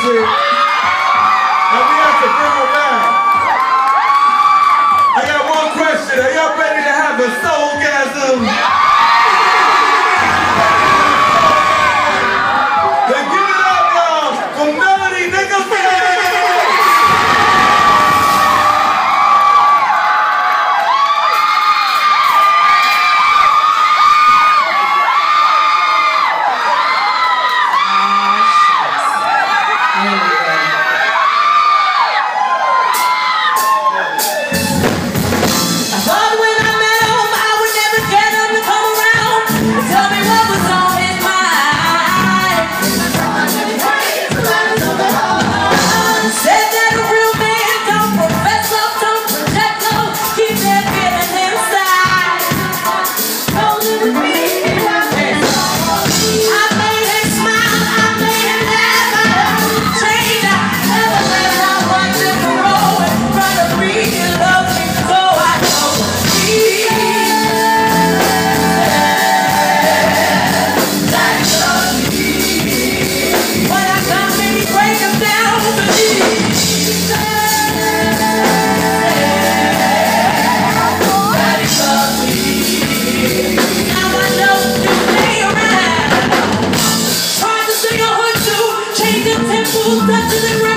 see. And we have to bring her back. I got one question. Are y'all ready to have a soulgasm? Then give it up, y'all, for Melodie, Nicholson! Touch the